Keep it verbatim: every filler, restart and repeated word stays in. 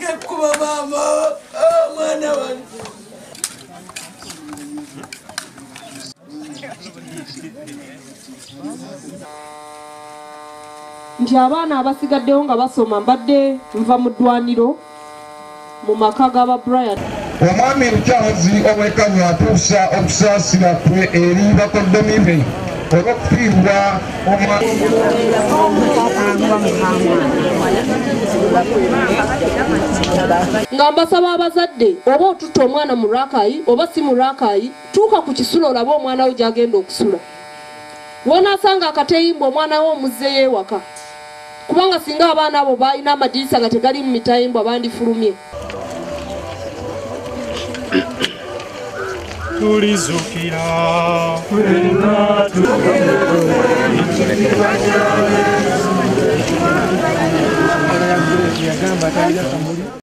kuba mama mwana wange nti abaana abasigaddewo nga basoma mbadde nva mu ddwaniro mu maka g'aba Brian. Omwami Lukyamuzi ow'eka bw'atuusa okusaasira kwe eri bakoddomi be olw'okufiirwa nga mbasaba abazadde oba otutta omwana mu Rakai oba si mu Rakai, tuuka ku kisulo olabe omwana wo gy'agenda okusula. W'onaasanga akateyimba omwana wo omuzzeyo ewaka, kubanga singa abaana abo balina amadirisa nga tegali mu mitayimbwa bandifulumye. Tulizukira